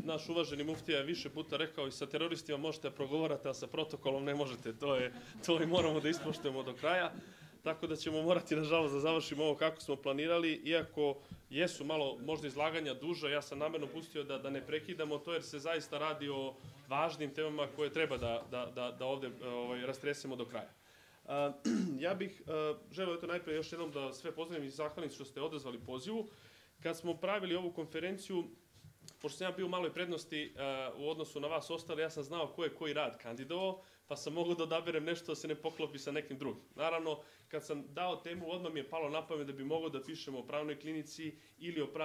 naš uvaženi muftija je više puta rekao i sa teroristima možete progovarati, a sa protokolom ne možete. To i moramo da ispoštujemo do kraja. Tako da ćemo morati, nažalost, da završimo ovo kako smo planirali, iako jesu malo možda izlaganja duža, ja sam namerno pustio da ne prekidamo to, jer se zaista radi o važnim temama koje treba da ovde rastresemo do kraja. Ja bih želeo najprije još jednom da sve pozdravim i zahvalim što ste odazvali pozivu. Kad smo pravili ovu konferenciju, pošto sam ja bio u maloj prednosti u odnosu na vas ostali, ja sam znao ko je koji rad kandidovao, pa sam mogao da odaberem nešto da se ne poklopi sa nekim drugim. Naravno, kad sam dao temu, odmah mi je palo na pamet da bi mogao da pišemo o pravnoj klinici ili o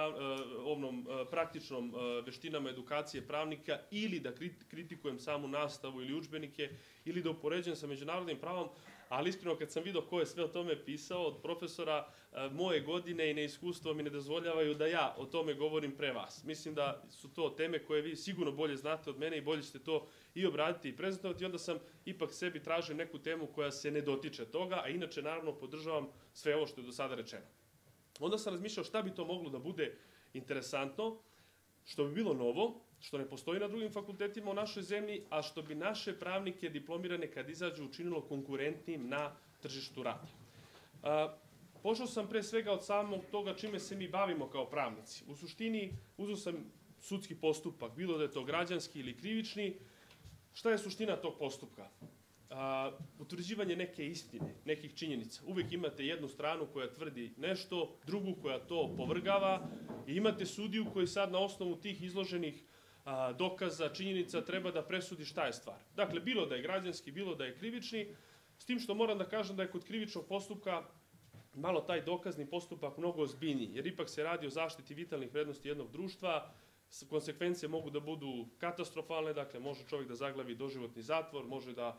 praktičnom veštinama edukacije pravnika ili da kritikujem samu nastavu ili udžbenike ili da upoređujem sa međunarodnim pravom, ali iskreno kad sam vidio ko je sve o tome pisao od profesora, moje godine i neiskustvo mi ne dozvoljavaju da ja o tome govorim pre vas. Mislim da su to teme koje vi sigurno bolje znate od mene i bolje ćete to i obraditi i prezentovati, i onda sam ipak sebi tražio neku temu koja se ne dotiče toga, a inače naravno podržavam sve ovo što je do sada rečeno. Onda sam razmišljao šta bi to moglo da bude interesantno, što bi bilo novo, što ne postoji na drugim fakultetima u našoj zemlji, a što bi naše pravnike diplomirane kad izađu učinilo konkurentnim na tržištu rada. Pošao sam pre svega od samog toga čime se mi bavimo kao pravnici. U suštini uzeo sam sudski postupak, bilo da je to građanski ili krivični. Šta je suština tog postupka? Utvrđivanje neke istine, nekih činjenica. Uvek imate jednu stranu koja tvrdi nešto, drugu koja to opovrgava i imate sudiju koji sad na osnovu tih izloženih dokaza, činjenica treba da presudi šta je stvar. Dakle, bilo da je građanski, bilo da je krivični, s tim što moram da kažem da je kod krivičnog postupka malo taj dokazni postupak mnogo ozbiljniji, jer ipak se radi o zaštiti vitalnih vrednosti jednog društva, konsekvencije mogu da budu katastrofalne, dakle može čovjek da zaglavi doživotni zatvor, može da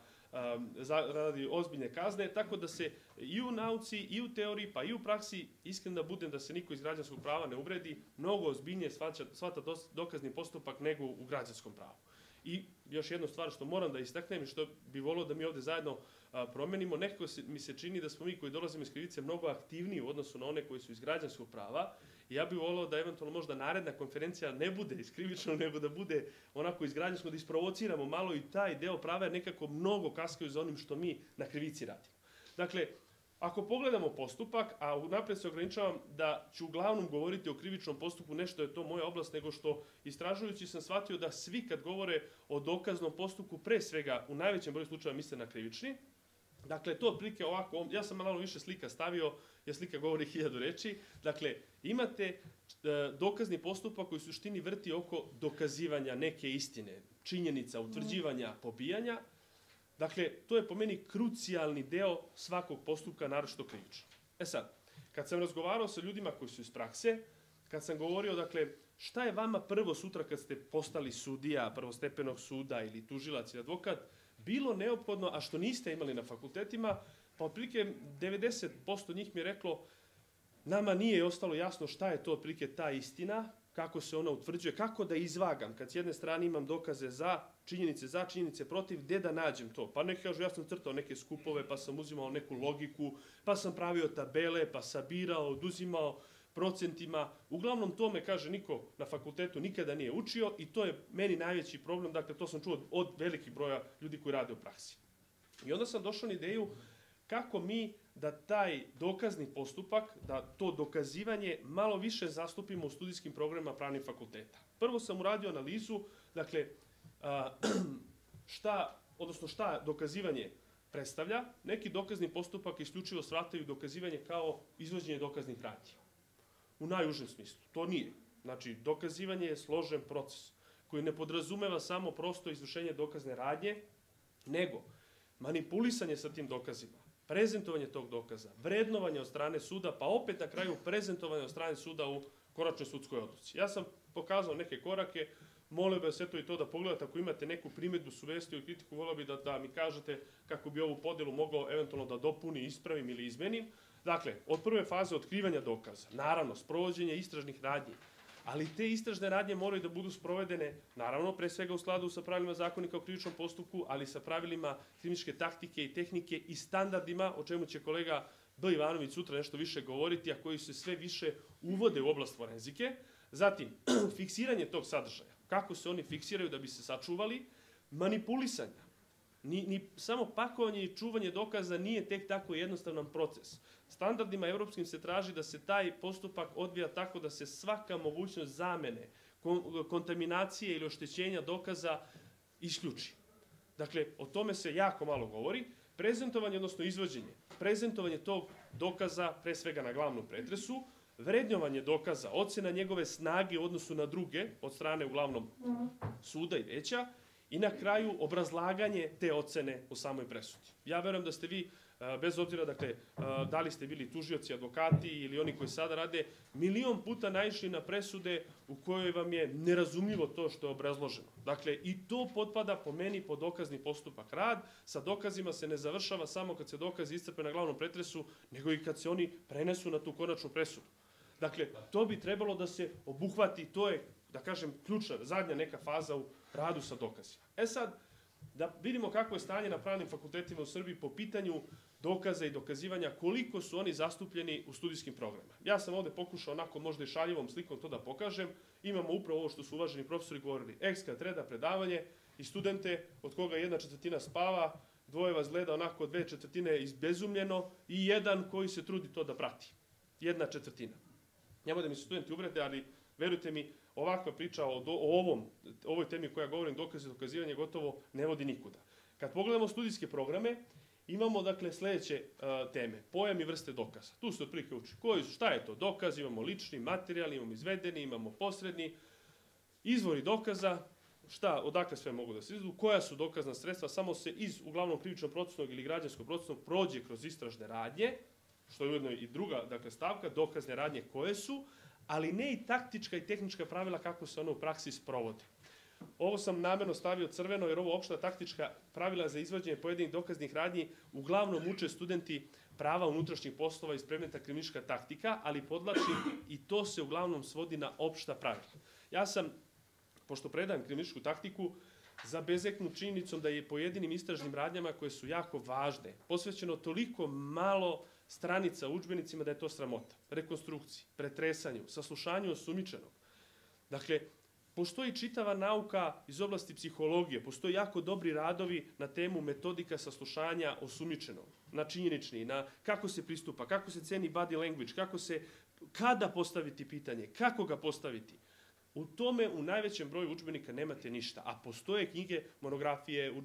radi ozbiljne kazne, tako da se i u nauci, i u teoriji, pa i u praksi, iskren da budem da se niko iz građanskog prava ne uvredi, mnogo ozbiljnije shvata dokazni postupak nego u građanskom pravu. I još jednu stvar što moram da istaknem i što bi volio da mi ovde zajedno promenimo, nekako mi se čini da smo mi koji dolazimo iz krivice mnogo aktivniji u odnosu na one koji su iz građanskog prava. I ja bih volio da eventualno možda naredna konferencija ne bude iz krivičnog, nego da bude onako iz građanskog, da isprovociramo malo i taj deo prava, jer nekako mnogo kaskaju za onim što mi na krivici radimo. Dakle, ako pogledamo postupak, a unapred se ograničavam da ću uglavnom govoriti o krivičnom postupku, nešto je to moja oblast, nego što istražujući sam shvatio da svi kad govore o dokaznom postupku, pre svega u najvećem broju slučajeva misle na krivični. Dakle, to otprilike ovako, ja sam malo više slika stavio, jer slika govori 1000 reči. Dakle, imate dokazni postupak koji u suštini vrti oko dokazivanja neke istine, činjenica, utvrđivanja, pobijanja. Dakle, to je po meni krucijalni deo svakog postupka, naročito krivično. E sad, kad sam razgovarao sa ljudima koji su iz prakse, kad sam govorio, dakle, šta je vama prvo sutra kad ste postali sudija prvostepenog suda ili tužilac ili advokat, bilo neophodno, a što niste imali na fakultetima, pa otprilike 90% njih mi je reklo, nama nije ostalo jasno šta je to otprilike ta istina, kako se ona utvrđuje, kako da izvagam, kad s jedne strane imam dokaze za, činjenice protiv, gde da nađem to? Pa neki kažu, ja sam crtao neke skupove, pa sam uzimao neku logiku, pa sam pravio tabele, pa sabirao, oduzimao procentima. Uglavnom to me, kaže, niko na fakultetu nikada nije učio i to je meni najveći problem, dakle to sam čuo od velikih broja ljudi koji rade u praksi. I onda sam došao na ideju kako mi da taj dokazni postupak, da to dokazivanje malo više zastupimo u studijskim programima pravnih fakulteta. Prvo sam uradio analizu, dakle, šta dokazivanje predstavlja. Neki dokazni postupak isključivo shvataju dokazivanje kao izvođenje dokaznih radnji. U najužem smislu. To nije. Znači, dokazivanje je složen proces koji ne podrazumeva samo prosto izvršenje dokazne radnje, nego manipulisanje sa tim dokazima, prezentovanje tog dokaza, vrednovanje od strane suda, pa opet na kraju prezentovanje od strane suda u konačnoj sudskoj odluci. Ja sam pokazao neke korake, molio bih vas eto i to da pogledate, ako imate neku primedbu, sugestiju i kritiku, volio bih da mi kažete kako bi ovu podelu mogao eventualno da dopuni, ispravim ili izmenim. Dakle, od prve faze otkrivanja dokaza, naravno, sprovođenje istražnih radnji, ali te istražne radnje moraju da budu sprovedene, naravno, pre svega u skladu sa pravilima zakonika o krivičnom postupku, ali sa pravilima kliničke taktike i tehnike i standardima, o čemu će kolega B. Ivanović sutra nešto više govoriti, a koji se sve više uvode u oblast forenzike. Zatim, fiksiranje tog sadržaja. kako se oni fiksiraju da bi se sačuvali, manipulisanja. Ni samo pakovanje i čuvanje dokaza nije tek tako jednostavan proces. Standardima evropskim se traži da se taj postupak odvija tako da se svaka mogućnost zamene, kontaminacije ili oštećenja dokaza isključi. Dakle, o tome se jako malo govori. Prezentovanje, odnosno izvođenje, prezentovanje tog dokaza, pre svega na glavnom pretresu, vrednjovanje dokaza, ocena njegove snage u odnosu na druge, od strane uglavnom suda i veća, i na kraju obrazlaganje te ocene u samoj presudi. Ja verujem da ste vi, bez obzira, dakle, da li ste bili tužioci, advokati ili oni koji sada rade, milion puta naišli na presude u kojoj vam je nerazumljivo to što je obrazloženo. Dakle, i to potpada po meni pod dokazni postupak. Rad sa dokazima se ne završava samo kad se dokazi iscrpe na glavnom pretresu, nego i kad se oni prenesu na tu konačnu presudu. Dakle, to bi trebalo da se obuhvati, to je, da kažem, ključna, zadnja neka faza u radu sa dokazima. Sad, da vidimo kako je stanje na pravnim fakultetima u Srbiji po pitanju dokaza i dokazivanja, koliko su oni zastupljeni u studijskim programima. Ja sam ovde pokušao onako možda i šaljivom slikom to da pokažem. Imamo upravo ovo što su uvaženi profesori govorili. Ex cathedra predavanje i studente od koga 1/4 spava, 2 vas gleda onako 2/4 izbezumljeno i 1 koji se trudi to da prati. 1/4. Nemoj da mi se studenti uvrede, ali verujte mi, ovakva priča o ovoj temi koja govorim, dokaz i dokazivanje, gotovo ne vodi nikuda. Kad pogledamo studijske programe, imamo, dakle, sledeće teme. Pojam i vrste dokaza. Tu se otprilike uči. Šta je to dokaz? Imamo lični, materijalni, imamo izvedeni, imamo posredni. Izvori dokaza, odakle sve mogu da se izvedu, koja su dokazna sredstva, samo se iz uglavnom krivično procesnog ili građanskog procesnog prođe kroz istražne radnje, što je ujedno i druga, dakle, stavka, dokazne radnje koje su, ali ne i taktička i tehnička pravila kako se one u praksi sprovode. Ovo sam namerno stavio crveno, jer ovo opšta taktička pravila za izvođenje pojedinih dokaznih radnji uglavnom uče studenti prava unutrašnjih poslova iz predmeta kriminalistička taktika, ali podlačim i to se uglavnom svodi na opšta pravila. Ja sam, pošto predajem kriminalističku taktiku, zabezeknut činjenicom da je pojedinim istražnim radnjama koje su jako važne, posvećeno toliko malo stranica u udžbenicima da je to sramota. Rekonstrukciji, pretresanju, saslušanju osumnjičenog. Dakle, postoji čitava nauka iz oblasti psihologije, postoji jako dobri radovi na temu metodika saslušanja osumnjičenog, na činjenični, na kako se pristupa, kako se ceni body language, kada postaviti pitanje, kako ga postaviti. U tome u najvećem broju udžbenika nemate ništa, a postoje knjige, monografije,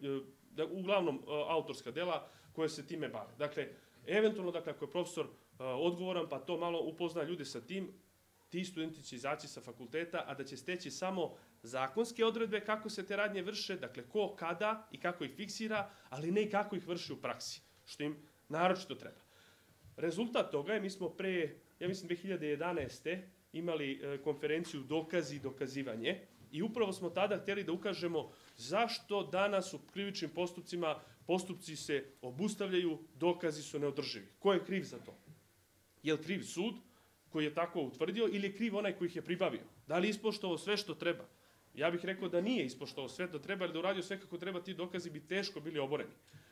uglavnom autorska dela koje se time bave. Dakle, eventualno, dakle, ako je profesor odgovoran, pa to malo upozna ljude sa tim, ti studenti će izaći sa fakulteta, a da će steći samo zakonske odredbe kako se te radnje vrše, dakle, ko, kada i kako ih fiksira, ali ne i kako ih vrši u praksi, što im naročito treba. Rezultat toga je, mi smo pre, ja mislim 2011. imali konferenciju Dokazi i dokazivanje i upravo smo tada hteli da ukažemo zašto danas u krivičnim postupcima postupci se obustavljaju, dokazi su neodrživi. Ko je kriv za to? Je li kriv sud koji je tako utvrdio ili je kriv onaj koji ih je pribavio? Da li je ispoštovao sve što treba? Ja bih rekao da nije ispoštovao sve što treba, jer da uradio sve kako treba, ti dokazi bi teško bili oboreni.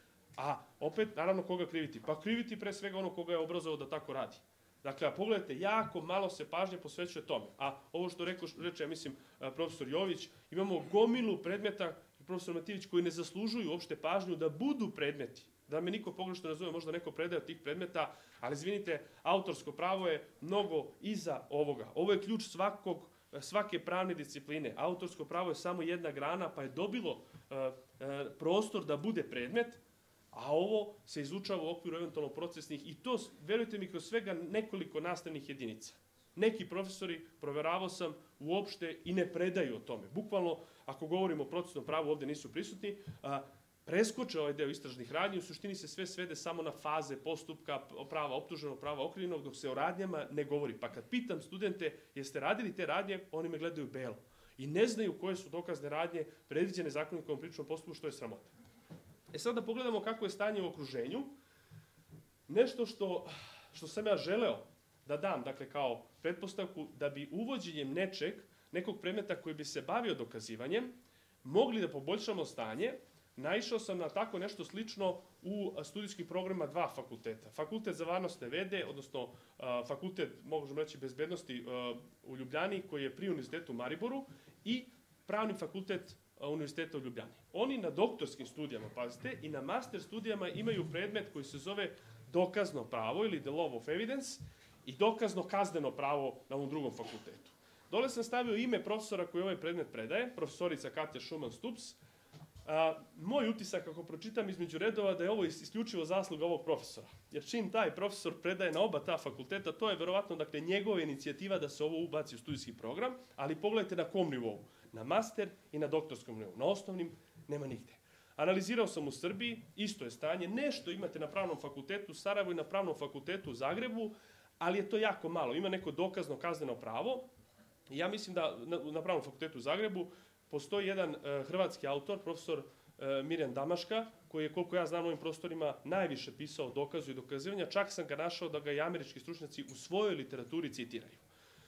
A opet, naravno, koga kriviti? Pa kriviti pre svega ono koga je obrazovao da tako radi. Dakle, pogledajte, jako malo se pažnje posvećuje tome. A ovo što reče, ja mislim, profesor Jović, imamo gomilu predmeta, profesor Mativić, koji ne zaslužuju uopšte pažnju da budu predmeti. Da me niko pogrešno razume, možda neko predaje od tih predmeta, ali izvinite, autorsko pravo je mnogo iza ovoga. Ovo je ključ svake pravne discipline. Autorsko pravo je samo jedna grana, pa je dobilo prostor da bude predmet, a ovo se izučava u okviru eventualno procesnih i to, verujte mi, kroz svega nekoliko nastavnih jedinica. Neki profesori, proveravao sam, uopšte i ne predaju o tome. Bukvalno, ako govorimo o procesnom pravu, ovde nisu prisutni, preskoče ovaj deo istražnih radnji, u suštini se sve svede samo na faze postupka prava optuženog, prava okrivljenog, dok se o radnjama ne govori. Pa kad pitam studente, jeste radili te radnje, oni me gledaju belo. I ne znaju koje su dokazne radnje predviđene Zakonikom o krivičnom postupku, što je sramota. Sad da pogledamo kako je stanje u okruženju. Nešto što sam ja želeo da dam, dakle, kao pretpostavku, da bi uvođenjem nekog predmeta koji bi se bavio dokazivanjem, mogli da poboljšamo stanje, naišao sam na tako nešto slično u studijskih programa 2 fakulteta. Fakultet za varnostne vede, odnosno fakultet, možemo reći, bezbednosti u Ljubljani, koji je pri Univerzitetu u Mariboru, i Pravni fakultet Univerziteta u Ljubljani. Oni na doktorskim studijama, pazite, i na master studijama imaju predmet koji se zove dokazno pravo ili the law of evidence i dokazno kazneno pravo na ovom drugom fakultetu. Dole sam stavio ime profesora koji ovaj predmet predaje, profesorica Katja Schumann-Stups. Moj utisak, ako pročitam između redova, da je ovo isključivo zasluga ovog profesora. Jer čim taj profesor predaje na oba ta fakulteta, to je verovatno dakle, njegova inicijativa da se ovo ubaci u studijski program, ali pogledajte na kom nivou. Na master i na doktorskom nivou. Na osnovnim nema nigde. Analizirao sam u Srbiji, isto je stanje, nešto imate na Pravnom fakultetu u Sarajevu i na Pravnom fakultetu u Zagrebu, ali je to jako malo. Ima neko dokazno kazneno pravo. Ja mislim da na Pravnom fakultetu u Zagrebu postoji jedan hrvatski autor, profesor Mirjan Damaška, koji je, koliko ja znam, na ovim prostorima najviše pisao o dokazu i dokazivanja. Čak sam ga našao da ga i američki stručnjaci u svojoj literaturi citiraju.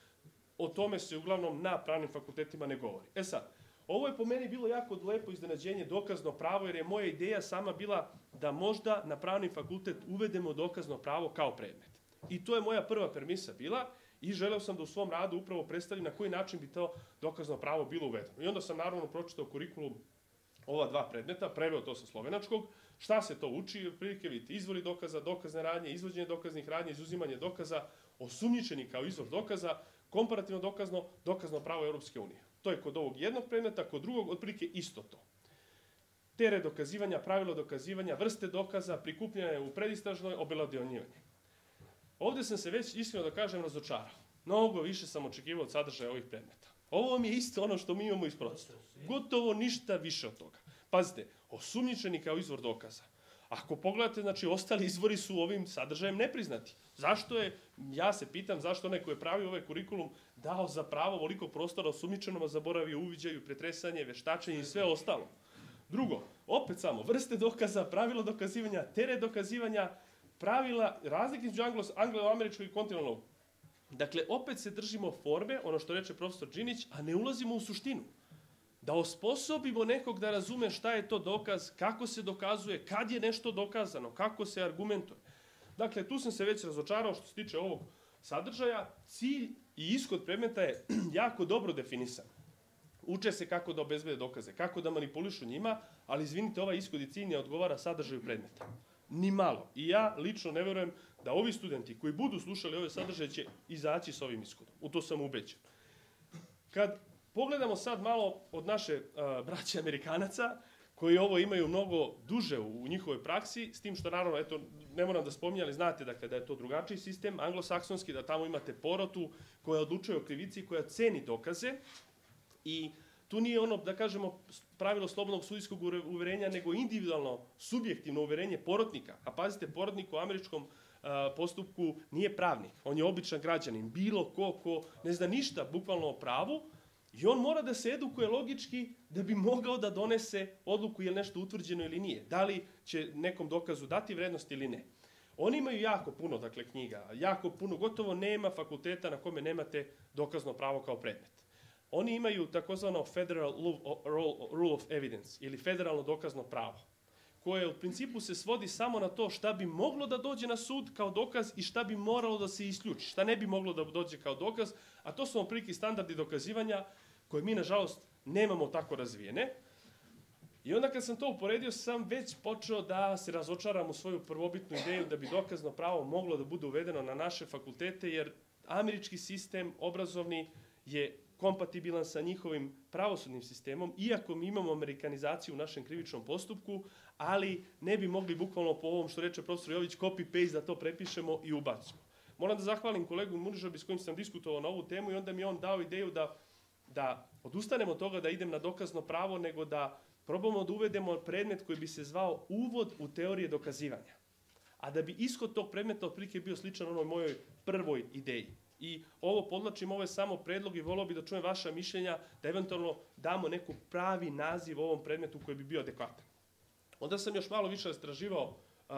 O tome se uglavnom na pravnim fakultetima ne govori. E sad, ovo je po meni bilo jako lepo iznenađenje, dokazno pravo, jer je moja ideja sama bila da možda na pravni fakultet uvedemo dokazno pravo kao predmet. I to je moja prva premisa bila i želeo sam da u svom radu upravo predstavim na koji način bi to dokazno pravo bilo uvedeno. I onda sam naravno pročitao kurikulum ova dva predmeta, preveo to sa slovenačkog, šta se to uči, prilike vidite, izvori dokaza, dokazne radnje, izvođenje dokaznih radnje, izuzimanje dokaza, osumnjičeni kao izvor dokaza, komparativno dokazno pravo Europske unije. To je kod ovog jednog predmeta, kod drugog otprilike isto to. Teret dokazivanja, pravilo dokazivanja, vrste dokaza, prikupljanje u predistražnoj, obelodionjivanje. Ovde sam se već, iskreno da kažem, razočarao. Mnogo više sam očekivao od sadržaja ovih predmeta. Ovo vam je isto ono što mi imamo iz procesa. Gotovo ništa više od toga. Pazite, osumnjičeni kao izvor dokaza. Ako pogledate, znači, ostali izvori su ovim sadržajem nepriznati. Zašto je, ja se pitam, zašto neko je pravio ovaj kurikulum dao za pravo ovoliko prostora osumnjičenom, a zaboravio uviđaju, pretresanje, veštačenje i sve ostalo. Drugo, opet samo, vrste dokaza, pravilo dokazivanja, teret dokazivanja, pravila, razlike između anglo-američkog i kontinentalnog. Dakle, opet se držimo forme, ono što reče profesor Đinić, a ne ulazimo u suštinu. Da osposobimo nekog da razume šta je to dokaz, kako se dokazuje, kad je nešto dokazano, kako se argumentuje. Dakle, tu sam se već razočarao što se tiče ovog sadržaja. Cilj i ishod predmeta je jako dobro definisan. Uče se kako da obezbede dokaze, kako da manipulišu njima, ali izvinite, ovaj ishod i cilj ne odgovara sadržaju predmeta. Ni malo. I ja lično ne verujem da ovi studenti koji budu slušali ove sadržaje će izaći s ovim ishodom. U to sam ubeđen. Kad pogledamo sad malo od naše braće Amerikanaca, koji ovo imaju mnogo duže u njihovoj praksi, s tim što naravno, eto, ne moram da spominjem, ali znate dakle, da je to drugačiji sistem, anglosaksonski, da tamo imate porotu koja odlučuje o krivici, koja ceni dokaze i tu nije ono, da kažemo, pravilo slobodnog sudijskog uverenja, nego individualno, subjektivno uverenje porotnika. A pazite, porotnik u američkom postupku nije pravnik, on je običan građanin, bilo ko ne zna ništa bukvalno o pravu, i on mora da se edukuje logički da bi mogao da donese odluku je li nešto utvrđeno ili nije. Da li će nekom dokazu dati vrednost ili ne. Oni imaju jako puno dakle, knjiga, jako puno, gotovo nema fakulteta na kome nemate dokazno pravo kao predmet. Oni imaju takozvano Federal Rule of Evidence ili federalno dokazno pravo, koje u principu se svodi samo na to šta bi moglo da dođe na sud kao dokaz i šta bi moralo da se isključi, šta ne bi moglo da dođe kao dokaz, a to su otprilike standardi dokazivanja koje mi, nažalost, nemamo tako razvijene. I onda kad sam to uporedio, sam već počeo da se razočaram u svoju prvobitnu ideju da bi dokazno pravo moglo da bude uvedeno na naše fakultete, jer američki sistem obrazovni je kompatibilan sa njihovim pravosudnim sistemom, iako mi imamo amerikanizaciju u našem krivičnom postupku, ali ne bi mogli bukvalno po ovom što reče profesor Jović copy-paste da to prepišemo i ubacimo. Moram da zahvalim kolegu Murižabi s kojim sam diskutovao na ovu temu i onda mi je on dao ideju da odustanemo od toga da idem na dokazno pravo, nego da probamo da uvedemo predmet koji bi se zvao uvod u teorije dokazivanja. A da bi ishod tog predmeta otprilike bio sličan onoj mojoj prvoj ideji. I ovo podlačim, ovo je samo predlog i volao bi da čujem vaša mišljenja, da eventualno damo neku pravi naziv ovom predmetu koji bi bio adekvatan. Onda sam još malo više istraživao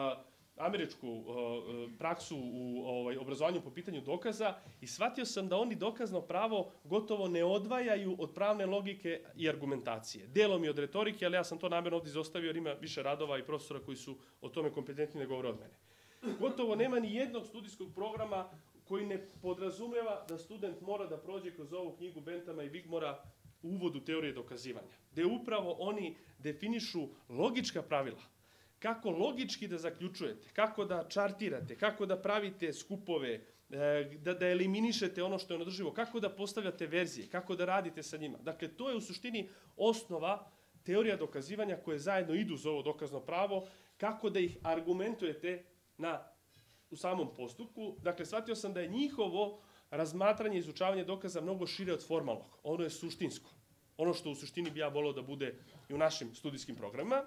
američku praksu u obrazovanju po pitanju dokaza i shvatio sam da oni dokazno pravo gotovo ne odvajaju od pravne logike i argumentacije. Delom i od retorike, ali ja sam to namjerno ovdje izostavio jer ima više radova i profesora koji su o tome kompetentni da govore od mene. Gotovo nema ni jednog studijskog programa koji ne podrazumeva da student mora da prođe kroz ovu knjigu Benthama i Wigmora uvod u teorije dokazivanja, gde upravo oni definišu logička pravila, kako logički da zaključujete, kako da čartirate, kako da pravite skupove, da eliminišete ono što je neodrživo, kako da postavljate verzije, kako da radite sa njima. Dakle, to je u suštini osnova teorija dokazivanja koje zajedno idu za ovo dokazno pravo, kako da ih argumentujete u samom postupku. Dakle, shvatio sam da je njihovo razmatranje i izučavanje dokaza mnogo šire od formalnog. Ono je suštinsko. Ono što u suštini bi ja voleo da bude i u našim studijskim programima.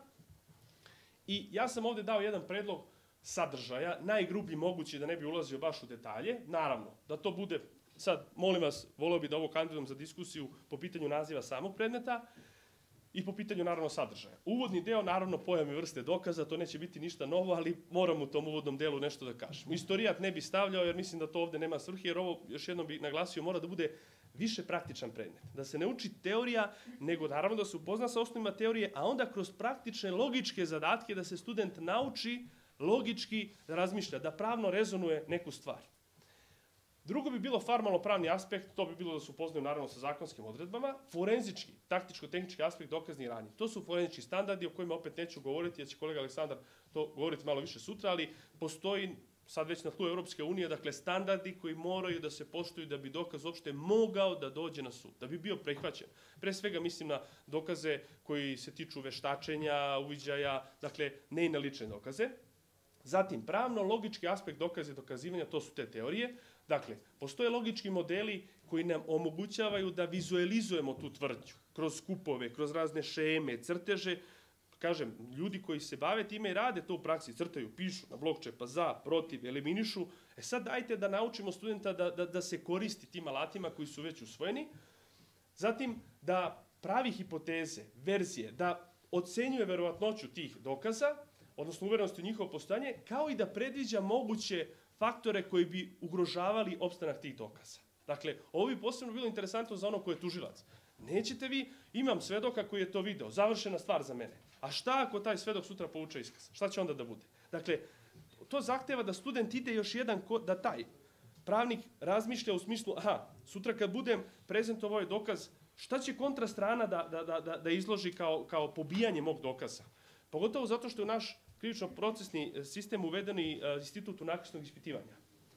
I ja sam ovde dao jedan predlog sadržaja, najgrublji mogući da ne bi ulazio baš u detalje. Naravno, da to bude, sad molim vas, voleo bi da ovo kandidujem za diskusiju po pitanju naziva samog predmeta i po pitanju naravno sadržaja. Uvodni deo, naravno pojam i vrste dokaza, to neće biti ništa novo, ali moram u tom uvodnom delu nešto da kažem. Istorijat ne bi stavljao jer mislim da to ovde nema svrhe, jer ovo, još jednom bih naglasio, mora da bude više praktičan predmet. Da se ne uči teorija, nego naravno da se upozna sa osnovima teorije, a onda kroz praktične logičke zadatke da se student nauči logički da razmišlja, da pravno rezonuje neku stvar. Drugo bi bilo formalno-pravni aspekt, to bi bilo da se upoznaju naravno sa zakonskim odredbama. Forenzički, taktičko-tehnički aspekt dokaznih radnji. To su forenzički standardi o kojima opet neću govoriti, jer će kolega Aleksandar to govoriti malo više sutra, ali postoji sad već na tlu Europske unije, dakle standardi koji moraju da se poštuju da bi dokaz uopšte mogao da dođe na sud, da bi bio prihvaćen. Pre svega mislim na dokaze koji se tiču veštačenja, uviđaja, dakle ne i na lične dokaze. Zatim, pravno-logički aspekt dokaza i dokazivanja, to su te teorije. Dakle, postoje logički modeli koji nam omogućavaju da vizualizujemo tu tvrdnju kroz skupove, kroz razne šeme, crteže. Kažem, ljudi koji se bave time i rade to u praksi, crtaju, pišu na blokče, pa za, protiv, eliminišu. Sad dajte da naučimo studenta da se koristi tim alatima koji su već usvojeni. Zatim, da pravi hipoteze, verzije, da ocenjuje verovatnoću tih dokaza, odnosno uverenosti u njihovo postojanje, kao i da predviđa moguće faktore koji bi ugrožavali opstanak tih dokaza. Dakle, ovo bi posebno bilo interesantno za ono ko je tužilac. Nećete vi, imam svedoka koji je to video, završena stvar za mene. A šta ako taj svedok sutra povuče iskaz? Šta će onda da bude? Dakle, to zahteva da student ide još jedan, da taj pravnik razmišlja u smislu, sutra kad budem prezentovao ovaj dokaz, šta će kontrastrana da izloži kao pobijanje mog dokaza? Pogotovo zato što je u naš krivično-procesni sistem uveden i institut unakrsnog ispitivanja.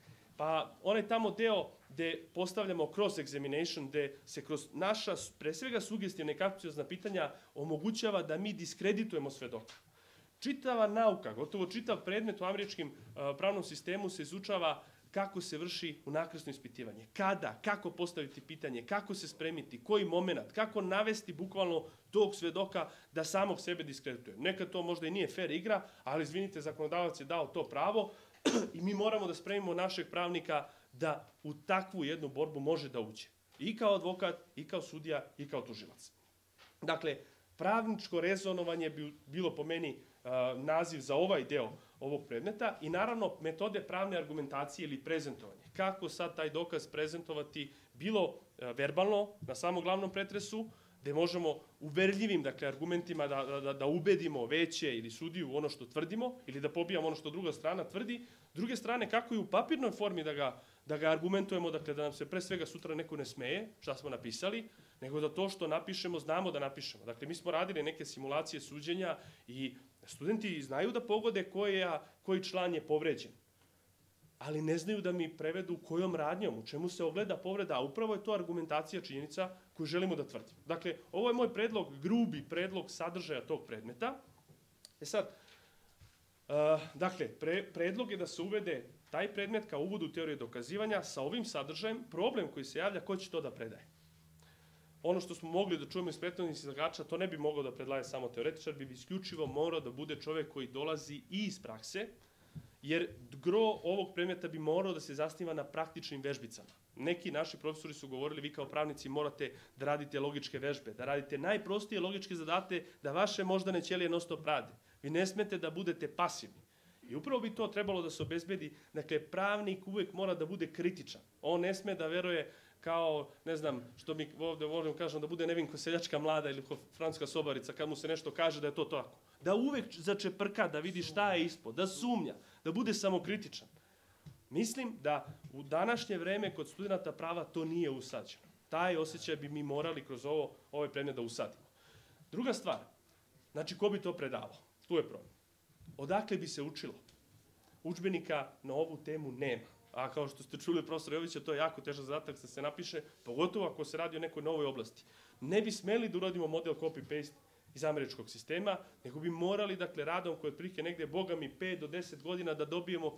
Pa onaj tamo deo gde postavljamo cross-examination, gde se kroz naša, pre svega sugestivna i kapciozna pitanja, omogućava da mi diskreditujemo svedoka. Čitava nauka, gotovo čitav predmet u američkim pravnom sistemu se izučava kako se vrši unakrsno ispitivanje. Kada, kako postaviti pitanje, kako se spremiti, koji moment, kako navesti bukvalno tog svedoka da samog sebe diskredituje. Nekad to možda i nije fair igra, ali izvinite, zakonodavac je dao to pravo i mi moramo da spremimo našeg pravnika da u takvu jednu borbu može da uđe. I kao advokat, i kao sudija, i kao tužilac. Dakle, pravničko rezonovanje bi bilo po meni naziv za ovaj deo ovog predmeta i naravno metode pravne argumentacije ili prezentovanje. Kako sad taj dokaz prezentovati bilo verbalno na samom glavnom pretresu, gde možemo uverljivim argumentima da ubedimo veće ili sudiju u ono što tvrdimo ili da pobijamo ono što druga strana tvrdi. S druge strane, kako i u papirnoj formi da ga argumentujemo, dakle da nam se pre svega sutra neko ne smeje šta smo napisali, nego da to što napišemo znamo da napišemo. Dakle, mi smo radili neke simulacije suđenja i studenti znaju da pogode koji član je povređen, ali ne znaju da mi prevedu kojom radnjom, u čemu se ogleda povreda, a upravo je to argumentacija činjenica koju želimo da tvrdimo. Dakle, ovo je moj predlog, grubi predlog sadržaja tog predmeta. Sad, dakle, predlog je da se uvede taj predmet kao uvod u teoriju dokazivanja sa ovim sadržajem. Problem koji se javlja, ko će to da predaje? Ono što smo mogli da čujemo iz prethodnih izlagača, to ne bi mogao da predlaje samo teoretičar, bi isključivo morao da bude čovek koji dolazi i iz prakse, jer gro ovog predmeta bi morao da se zasniva na praktičnim vežbicama. Neki naši profesori su govorili, vi kao pravnici morate da radite logičke vežbe, da radite najprostije logičke zadate, da vaše moždane ćelije non stop rade. Vi ne smete da budete pasivni. I upravo bi to trebalo da se obezbedi. Dakle, pravnik uvek mora da bude kritičan. On ne sme da veruje kao, ne znam, što mi ovde volim kažem, da bude Nevinko seljačka mlada ili francuska sobarica, kad mu se nešto kaže da je to tako. Da uvek začeprka, da vidi šta je ispod, da sumnja, da bude samokritičan. Mislim da u današnje vreme kod studenta prava to nije usađeno. Taj osjećaj bi mi morali kroz ovaj predmet da usadimo. Druga stvar, znači ko bi to predavao? Tu je problem. Odakle bi se učilo? Udžbenika na ovu temu nema. A kao što ste čuli od profesora Jovića, to je jako težak zadatak da se napiše, pogotovo ako se radi o nekoj novoj oblasti. Ne bi smeli da uradimo model copy-paste iz američkog sistema, nego bi morali, dakle, radom koji otprilike negde, boga mi, 5 do 10 godina da dobijemo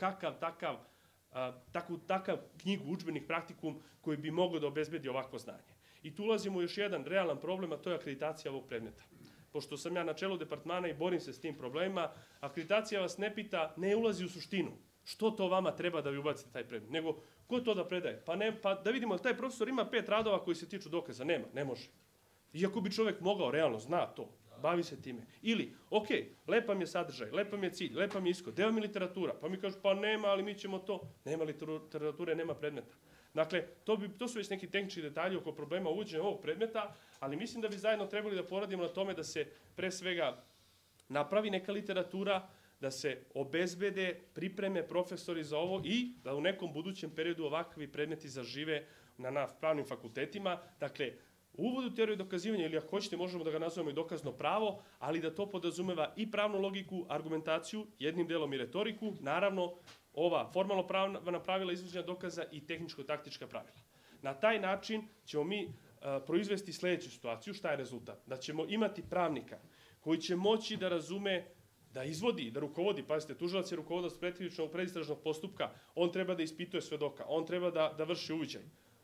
takav knjigu, udžbenik, praktikum koji bi mogao da obezbedi ovakvo znanje. I tu ulazimo u još jedan realan problem, a to je akreditacija ovog predmeta. Pošto sam ja na čelu departmana i borim se s tim problemima, akreditacija vas ne pita, ne ulazi u suštinu. Što to vama treba da vi ubacite taj predmet? Nego, ko to da predaje? Pa da vidimo, taj profesor ima 5 radova koji se tiču dokaza. Nema, ne može. Iako bi čovek mogao, realno, zna to, bavi se time. Ili, ok, lepa mi je sadržaj, lepa mi je cilj, lepa mi je ishod, deo mi literatura. Pa mi kažu, pa nema, ali mi ćemo to. Nema literature, nema predmeta. Dakle, to su već neki tehnički detalji oko problema uvođenja ovog predmeta, ali mislim da bi zajedno trebali da poradimo na tome da se pre svega napravi neka literatura, da se obezbede, pripreme profesori za ovo i da u nekom budućem periodu ovakvi predmeti zažive na pravnim fakultetima. Dakle, uvod u teoriju dokazivanja, ili ako hoćete možemo da ga nazovemo i dokazno pravo, ali da to podrazumeva i pravnu logiku, argumentaciju, jednim delom i retoriku, naravno ova formalno pravna pravila izvođenja dokaza i tehničko-taktička pravila. Na taj način ćemo mi proizvesti sledeću situaciju. Šta je rezultat? Da ćemo imati pravnika koji će moći da razume, da izvodi, da rukovodi, pazite, tužilac je rukovodilac predistražnog postupka, on treba da ispituje svedoka, on treba da vrši uviđaj.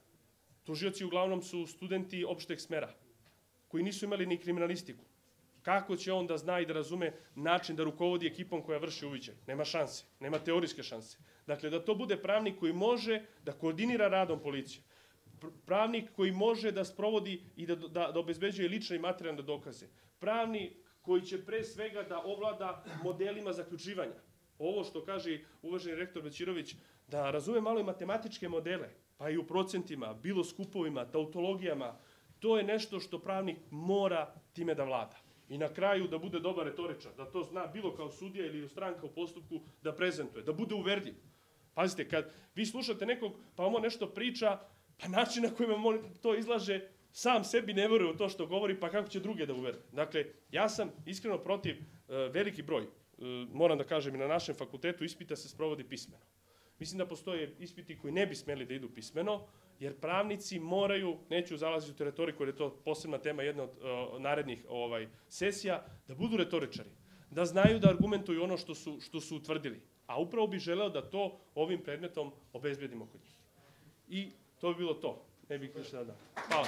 Tužioci uglavnom su studenti opšteg smera, koji nisu imali ni kriminalistiku. Kako će on da zna i da razume način da rukovodi ekipom koja vrši uviđaj? Nema šanse, nema teorijske šanse. Dakle, da to bude pravnik koji može da koordinira radom policije. Pravnik koji može da sprovodi i da obezbeđuje lične i materijalne dokaze. Pravnik koji će pre svega da ovlada modelima zaključivanja. Ovo što kaže uvaženi rektor Bećirović, da razume malo i matematičke modele, pa i u procentima, bilo skupovima, tautologijama, to je nešto što pravnik mora time da vlada. I na kraju da bude dobar retoričar, da to zna bilo kao sudija ili stranka u postupku da prezentuje, da bude uverljiv. Pazite, kad vi slušate nekog pa on nešto priča, pa način na koji vam to izlaže, sam sebi ne veruje u to što govori, pa kako će druge da uvere. Dakle, ja sam iskreno protiv, veliki broj, moram da kažem i na našem fakultetu, ispita se sprovodi pismeno. Mislim da postoje ispiti koji ne bi smeli da idu pismeno, jer pravnici moraju, neću zalaziti u retoriku, jer je to posebna tema jedna od narednih sesija, da budu retoričari, da znaju da argumentuju ono što su utvrdili. A upravo bih želeo da to ovim predmetom obezbedimo kod njih. I to bi bilo to. Ne bih više da dam. Hvala.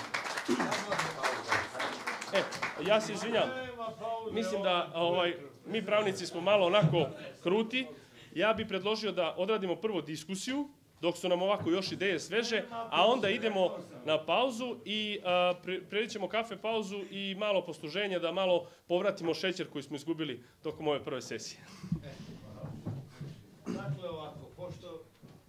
Ja se izvinjam. Mislim da mi pravnici smo malo onako kruti. Ja bih predložio da odradimo prvo diskusiju, dok su nam ovako još ideje sveže, a onda idemo na pauzu i priredit ćemo kafe pauzu i malo posluženja, da malo povratimo šećer koji smo izgubili tokom ove prve sesije. Dakle, ovako, pošto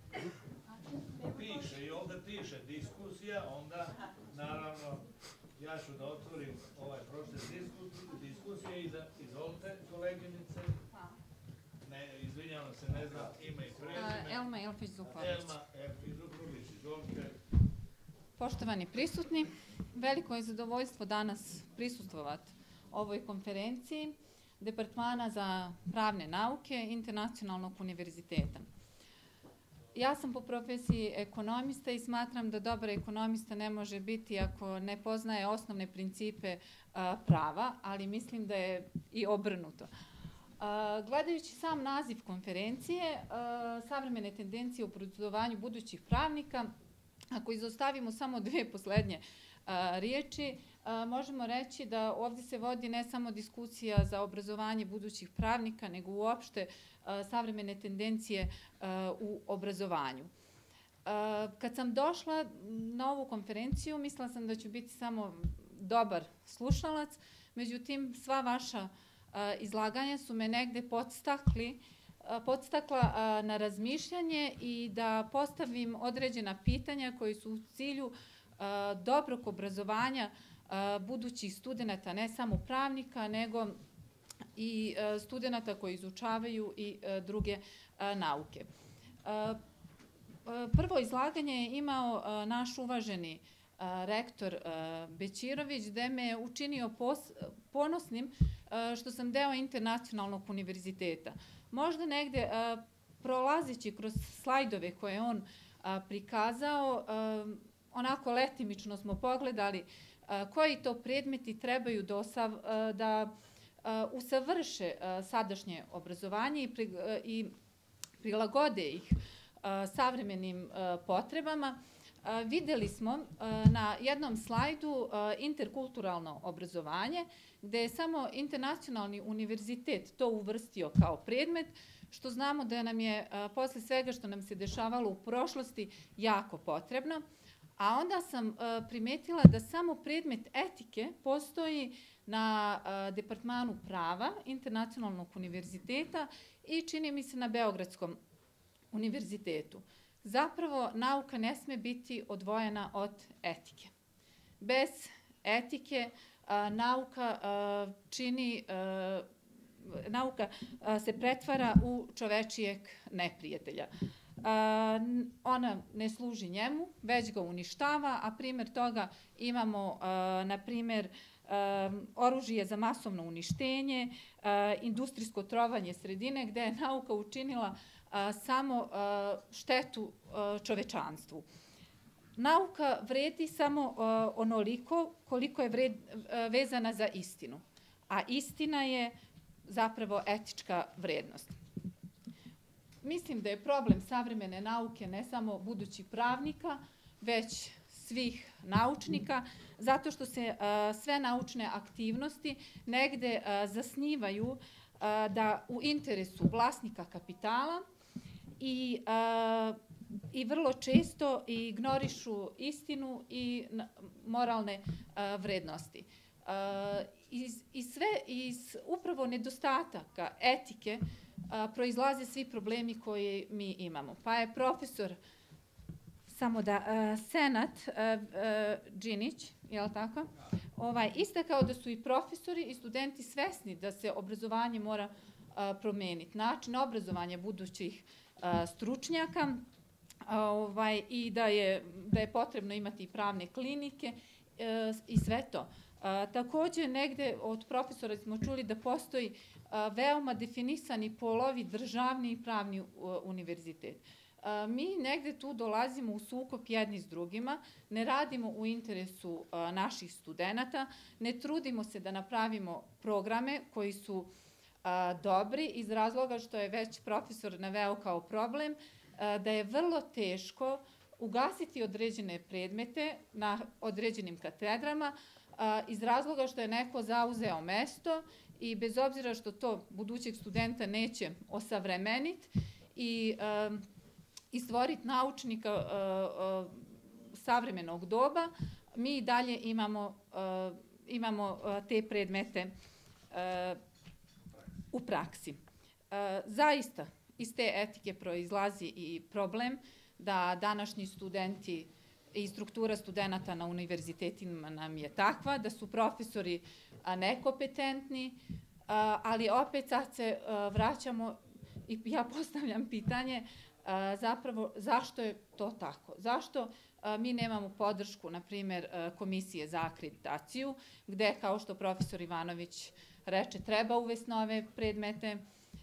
piše i ovde piše diskusija, onda, naravno, ja ću da otvorim ovaj proces diskusije i da, izvolite, koleginice. Ne, izvinjavam se, ne znam ime i prezime. Elma Elfić-Zukorlić. Elma Elfić-Zukorlić, izvolite. Poštovani prisutni, veliko je zadovoljstvo danas prisustvovati ovoj konferenciji Departmana za pravne nauke Internacionalnog univerziteta. Ja sam po profesiji ekonomista i smatram da dobar ekonomista ne može biti ako ne poznaje osnovne principe prava, ali mislim da je i obrnuto. Gledajući sam naziv konferencije, savremene tendencije u obrazovanju budućih pravnika, ako izostavimo samo dve poslednje riječi, možemo reći da ovdje se vodi ne samo diskusija za obrazovanje budućih pravnika, nego uopšte savremene tendencije u obrazovanju. Kad sam došla na ovu konferenciju, mislila sam da ću biti samo dobar slušalac, međutim, sva vaša izlaganja su me negde podstakla na razmišljanje i da postavim određena pitanja koji su u cilju dobrog obrazovanja budućih studenta, ne samo pravnika, nego i studenta koji izučavaju i druge nauke. Prvo izlaganje je imao naš uvaženi rektor Bećirović, gde me je učinio ponosnim što sam deo Internacionalnog univerziteta. Možda negde, prolazeći kroz slajdove koje on prikazao, onako letimično smo pogledali koji to predmeti trebaju da usavrše sadašnje obrazovanje i prilagode ih savremenim potrebama. Videli smo na jednom slajdu interkulturalno obrazovanje, gde je samo Internacionalni univerzitet to uvrstio kao predmet, što znamo da nam je posle svega što nam se dešavalo u prošlosti jako potrebno. A onda sam primetila da samo predmet etike postoji na departmanu prava Internacionalnog univerziteta i čini mi se na Beogradskom univerzitetu. Zapravo, nauka ne sme biti odvojena od etike. Bez etike nauka se pretvara u čovečijeg neprijatelja. Ona ne služi njemu, već ga uništava, a primjer toga imamo, na primjer, oružje za masovno uništenje, industrijsko trovanje sredine, gde je nauka učinila samo štetu čovečanstvu. Nauka vredi samo onoliko koliko je vezana za istinu, a istina je zapravo etička vrednost. Mislim da je problem savremene nauke ne samo budućih pravnika, već svih naučnika, zato što se sve naučne aktivnosti negde zasnivaju da u interesu vlasnika kapitala i vrlo često ignorišu istinu i moralne vrednosti. Iz upravo nedostataka etike proizlaze svi problemi koje mi imamo. Pa je profesor Senat Džinić, je li tako, istakao da su i profesori i studenti svesni da se obrazovanje mora promeniti. Način obrazovanja budućih stručnjaka i da je potrebno imati i pravne klinike i sve to. Takođe, negde od profesora smo čuli da postoji veoma definisani polovi državni i pravni univerzitet. Mi negde tu dolazimo u sukob jedni s drugima, ne radimo u interesu naših studenata, ne trudimo se da napravimo programe koji su dobri iz razloga što je već profesor naveo kao problem, da je vrlo teško ugasiti određene predmete na određenim katedrama iz razloga što je neko zauzeo mesto i bez obzira što to budućeg studenta neće osavremeniti i stvoriti naučnika savremenog doba, mi dalje imamo te predmete u praksi. Zaista, iz te etike proizlazi i problem da današnji studenti i struktura studenta na univerzitetima nam je takva, da su profesori nekompetentni, ali opet sad se vraćamo i ja postavljam pitanje zapravo zašto je to tako? Zašto mi nemamo podršku, na primjer, Komisije za akreditaciju, gde, kao što profesor Ivanović reče, treba uvesti nove predmete,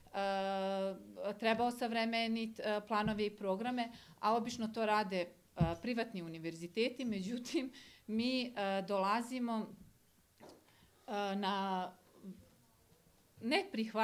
treba osavremeniti planove i programe, a obično to rade privatni univerziteti, međutim, mi dolazimo na neprihvatljiv